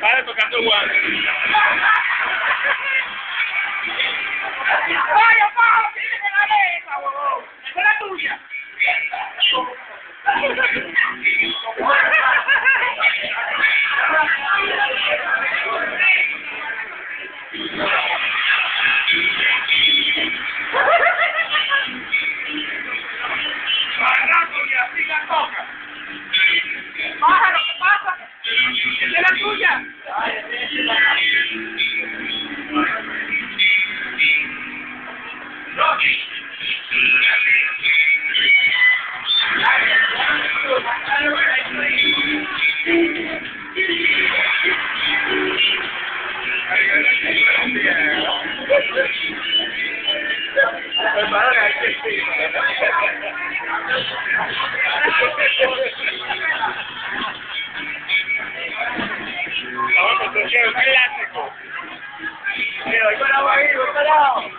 Para tocando guante. ¡Vaya, Pablo! ¡Tienes que darle esa, huevón! ¡Esa es la tuya! ¡Pájaro, qué pasa! ¡Esa es la tuya! Vamos, entonces es un clásico. Mira, voy parado ahí, voy parado.